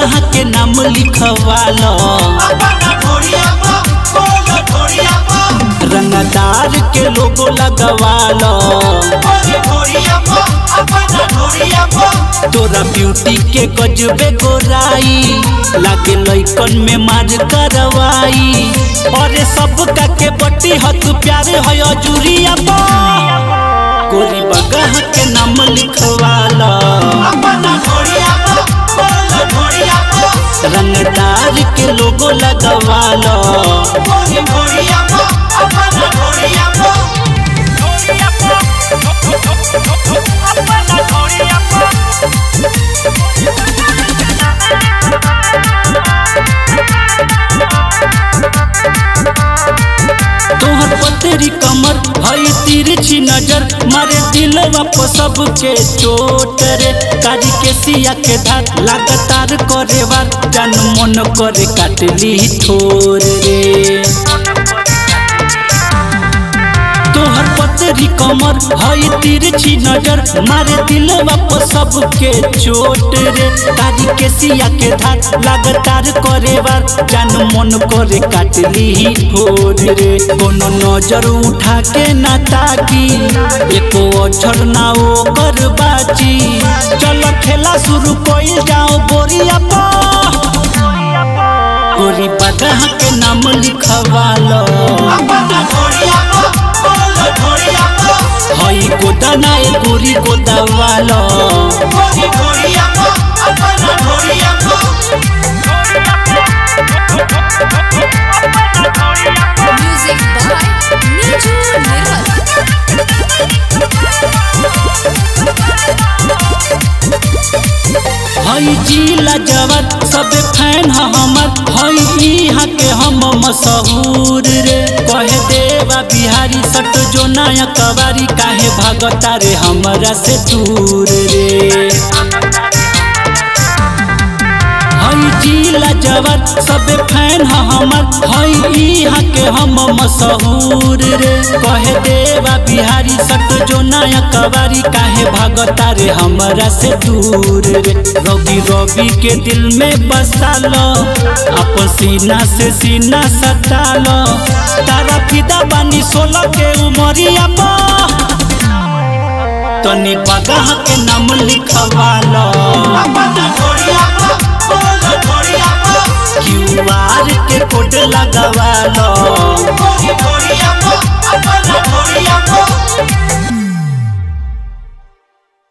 बगहा के नाम लिखवालो रंगदार के लोगो लगवालो तोरा ब्यूटी के गजबे गोराई लागे लइकन में मार करवाई और सबका के बटी हत प्यारे है अजूरिया गोरी बगहा के नाम लिखवाला रंगदार के लोगो लगवालो तोहर पतरी कमर हई तिरछी नजर मारे दिलवा पर सबके चोट रे कारी के सिया के धार लगातार करे वार जान मन करे काटली ठोर रे तोहर पतरी कमर हई तिरछी नजर मारे दिलवा पर सबके चोट रे कारी के सिया के धार लगातार करे वार जान मन करे काटली ठोर रे कोनो नजर उठा के ना ताकी एको अक्षर ना ओकर बाची चलो खेला शुरू कइल जाओ बोरिया गोरी बगहा के नाम लिखवालो हई गोदाना ए गोरी गोदावालो म्यूजिक बाय नीजू निर्मल हई जिला जवान सब फैन हमर हई यहाँ के हम मशहूर रे कहे देवा बिहारी सट जो नया कवारी काहे भागता रे हमरा से दूर रे हई जिला जवान सब फैन हमर हई यहाँ के हम मशहूर रे कहे देवा बिहारी सट जो नया कवारी काहे भागता रे हमरा से दूर रे रवि के दिल में बसालो अपन सीना से सीना सटालो तारा फिदा बानी 16 के उमरिया तनी बगहा के नाम लिखवालो QR के कोड लगवालो